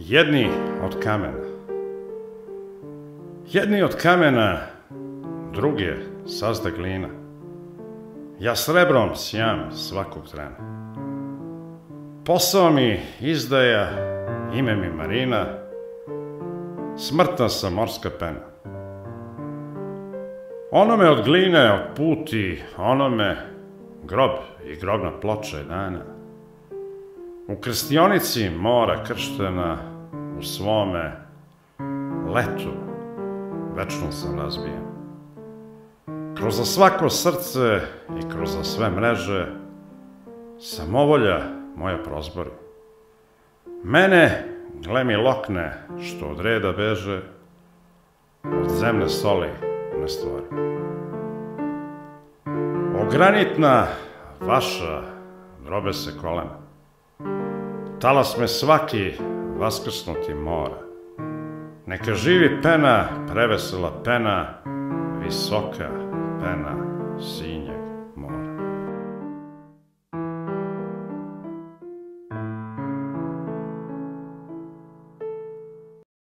Jedni od kamena. Jedni od kamena, druge sazda glina. Ja srebrom sjam svakog trena. Posao mi izdaja, ime mi Marina, smrtna sam morska pena. Onome od gline otputi, onome grob i grobna ploča je dana. U krstionici mora krštena, u svome letu večno sam razbijen. Kroz svako srce i kroz sve mreže samovolja moja prozbori. Mene, gle mi lokne, što od reda beže, od zemne soli ne stvori. O granitna vaša drobe se kolena, talas me svaki vaskrsnuti mora. Neka živi pena, prevesela pena, visoka pena, sinja.